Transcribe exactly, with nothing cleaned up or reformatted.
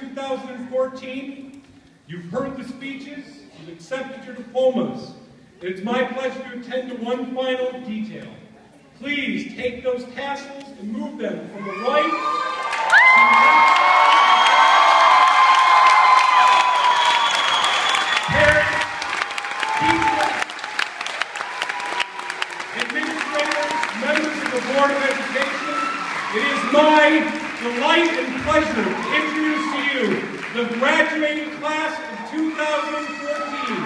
two thousand fourteen. You've heard the speeches, you've accepted your diplomas. It's my pleasure to attend to one final detail. Please take those tassels and move them from the right to the left. Parents, teachers, administrators, members of the Board of Education, it is my delight and pleasure to introduce to you the graduating class of two thousand fourteen.